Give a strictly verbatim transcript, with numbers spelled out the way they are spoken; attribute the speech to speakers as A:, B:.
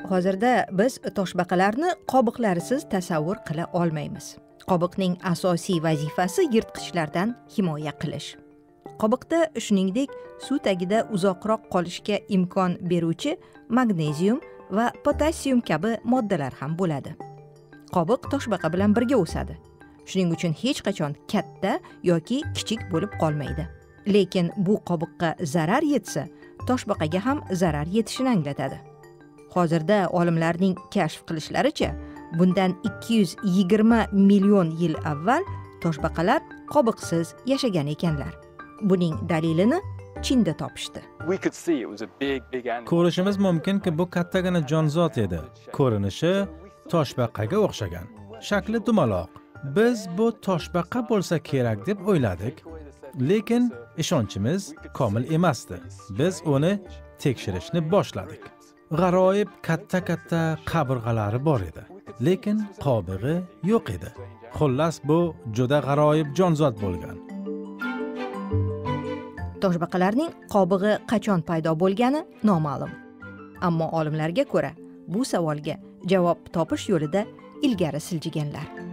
A: Hozirda biz toshbaqalarni qobiqlarisiz tasavvur qila olmaymiz. Qobiqning asosiy vazifasi yirtqichlardan himoya qilish. Qobiqda shuningdek suv tagida uzoqroq qolishga imkon beruvchi magnezium va potassium kabi moddalar ham bo'ladi. Qobiq toshbaqa bilan birga o'sadi. Shuning uchun hech qachon katta yoki kichik bo'lib qolmaydi. Lekin bu qobiqqa zarar yetsa, toshbaqaga ham zarar yetishini anglatadi. Hozirda olimlarning kashf qilishlaricha, bundan ikki yuz yigirma million yil avval toshbaqalar qobiqsiz yashagan ekanlar. Buning dalilini Chinda topishdi.
B: Ko'rishimiz mumkinki, bu kattagina jonzot edi. Ko'rinishi toshbaqaga o'xshagan. Shakli dumaloq. Biz bu toshbaqa bo'lsa kerak deb o'yladik, lekin ishonchimiz komil emasdi. Biz uni tekshirishni boshladik. G'aroyib katta-katta qabirg'alari bor edi, lekin qobig'i yo'q edi. Xullas, bu juda g'aroyib jonzot bo'lgan.
A: Toshbaqalarning qobig'i qachon paydo bo'lgani noma'lum. Ammo olimlarga ko'ra, bu savolga javob topish yo'lida ilgari siljiganlar.